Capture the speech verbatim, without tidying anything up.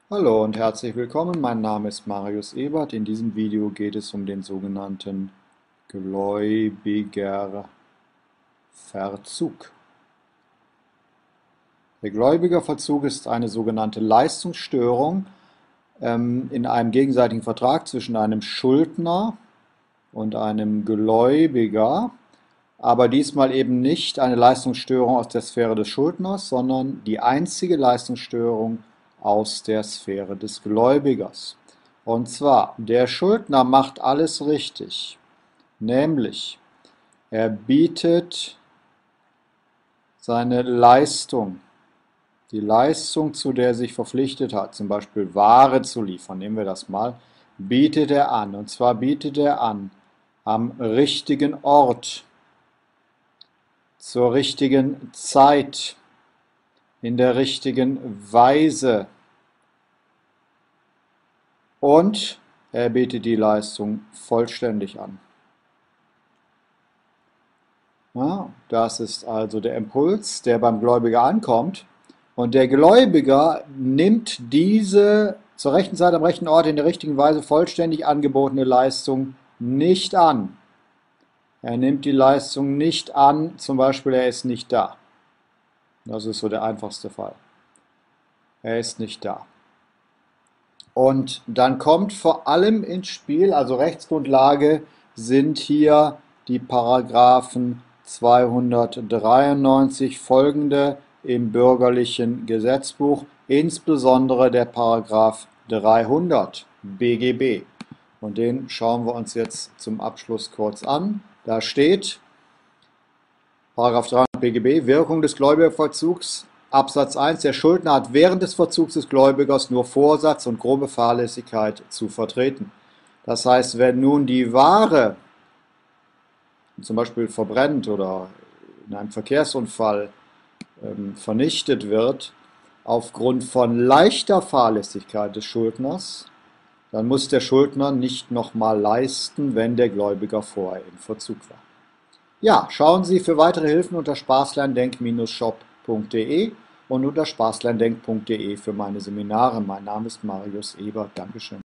Hallo und herzlich willkommen, mein Name ist Marius Ebert. In diesem Video geht es um den sogenannten Gläubigerverzug. Der Gläubigerverzug ist eine sogenannte Leistungsstörung ähm, in einem gegenseitigen Vertrag zwischen einem Schuldner und einem Gläubiger, aber diesmal eben nicht eine Leistungsstörung aus der Sphäre des Schuldners, sondern die einzige Leistungsstörung aus der Sphäre des Gläubigers. Und zwar, der Schuldner macht alles richtig, nämlich er bietet seine Leistung, die Leistung, zu der er sich verpflichtet hat, zum Beispiel Ware zu liefern, nehmen wir das mal, bietet er an. Und zwar bietet er an am richtigen Ort, zur richtigen Zeit, in der richtigen Weise. Und er bietet die Leistung vollständig an. Ja, das ist also der Impuls, der beim Gläubiger ankommt. Und der Gläubiger nimmt diese zur rechten Zeit am rechten Ort in der richtigen Weise vollständig angebotene Leistung nicht an. Er nimmt die Leistung nicht an, zum Beispiel er ist nicht da. Das ist so der einfachste Fall. Er ist nicht da. Und dann kommt vor allem ins Spiel, also Rechtsgrundlage sind hier die Paragraphen zweihundertdreiundneunzig folgende im bürgerlichen Gesetzbuch, insbesondere der Paragraph dreihundert B G B. Und den schauen wir uns jetzt zum Abschluss kurz an. Da steht, Paragraph dreihundert B G B, Wirkung des Gläubigerverzugs, Absatz eins, der Schuldner hat während des Verzugs des Gläubigers nur Vorsatz und grobe Fahrlässigkeit zu vertreten. Das heißt, wenn nun die Ware zum Beispiel verbrennt oder in einem Verkehrsunfall ähm, vernichtet wird, aufgrund von leichter Fahrlässigkeit des Schuldners, dann muss der Schuldner nicht nochmal leisten, wenn der Gläubiger vorher im Verzug war. Ja, schauen Sie für weitere Hilfen unter spaßlerndenk Shop punkt de und unter spaßlerndenk punkt de für meine Seminare. Mein Name ist Marius Ebert. Dankeschön.